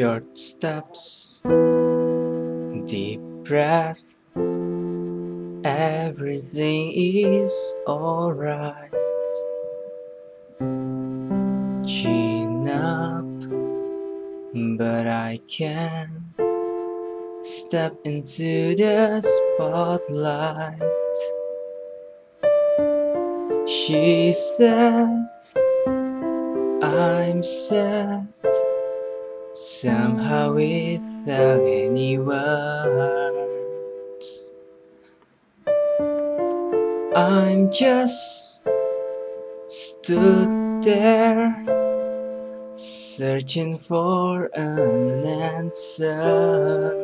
Short steps, deep breath, everything is alright. Chin up, but I can't step into the spotlight. She said, I'm sad, somehow without any words. I'm just stood there, searching for an answer.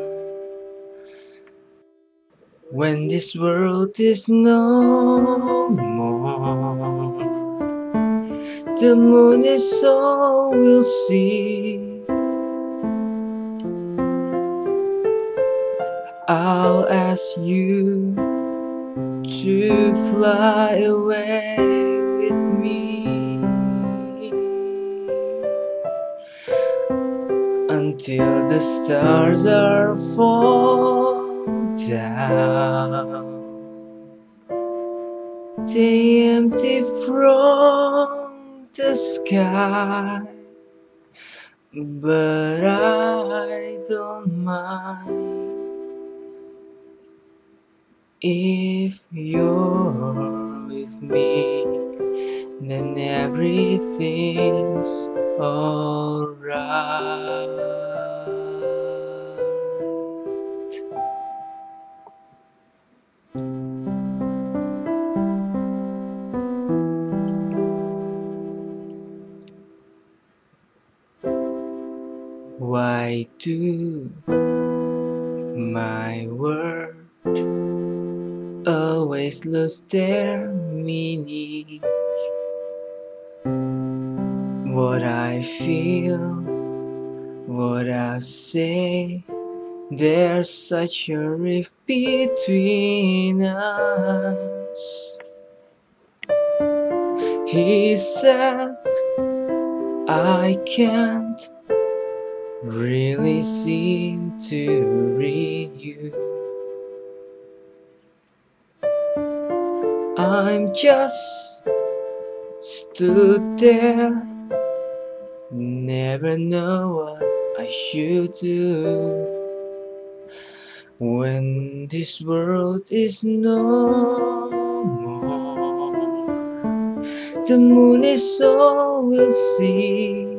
When this world is no more, the moon is all we'll see. I'll ask you to fly away with me until the stars are fall down. They empty from the sky, but I don't mind if you're with me, then everything's alright. Why do my words always lose their meaning? What I feel, what I say, there's such a rift between us. He said, I can't really seem to read you. I'm just stood there, never know what I should do. When this world is no more, the moon is all we'll see.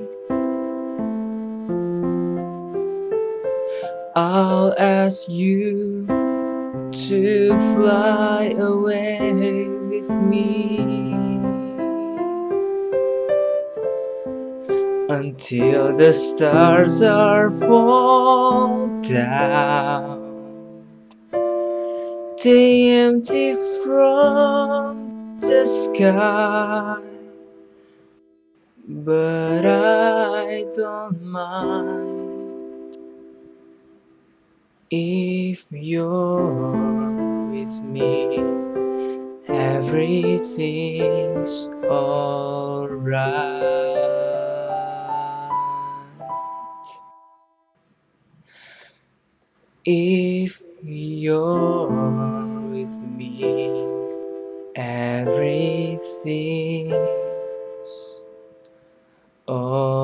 I'll ask you to fly away with me until the stars are fall down. They empty from the sky, but I don't mind if you're with me. Everything's alright. If you're with me, everything's alright.